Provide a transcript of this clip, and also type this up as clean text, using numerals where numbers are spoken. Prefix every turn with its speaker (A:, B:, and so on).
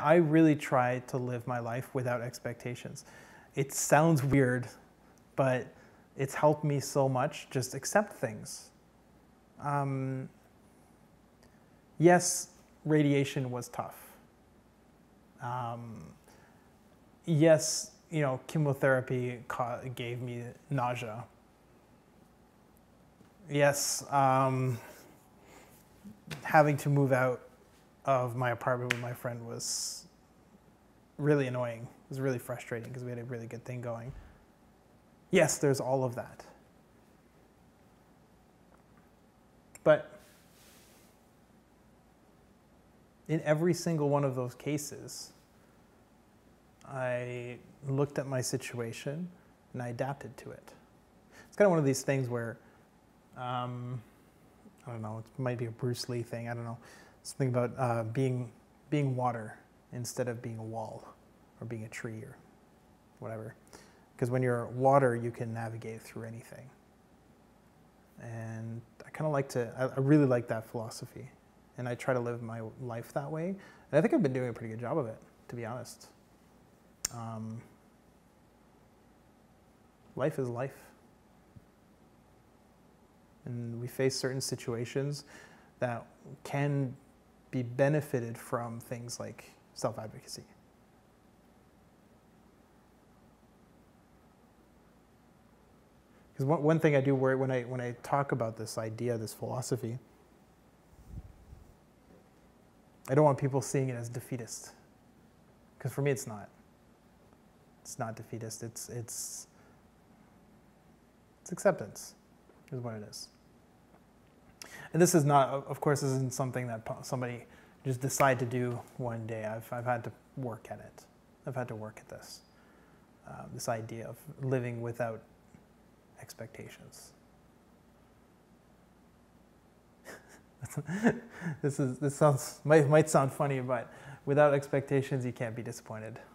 A: I really try to live my life without expectations. It sounds weird, but it's helped me so much. Just accept things. Yes, radiation was tough. Yes, chemotherapy gave me nausea. Yes, having to move out of my apartment with my friend was really annoying. It was really frustrating because we had a really good thing going. Yes, there's all of that. But in every single one of those cases, I looked at my situation and I adapted to it. It's kind of one of these things where, I don't know, it might be a Bruce Lee thing, I don't know. Something about being water instead of being a wall or being a tree or whatever. Because when you're water, you can navigate through anything. And I kind of I really like that philosophy. And I try to live my life that way. And I think I've been doing a pretty good job of it, to be honest. Life is life. And we face certain situations that can be benefited from things like self-advocacy. Because one thing I do worry when I talk about this idea, this philosophy, I don't want people seeing it as defeatist. Because for me, it's not. It's not defeatist. It's acceptance, is what it is. And this is not, of course, this isn't something that somebody just decide to do one day. I've had to work at it. I've had to work at this. This idea of living without expectations. This might sound funny, but without expectations, you can't be disappointed.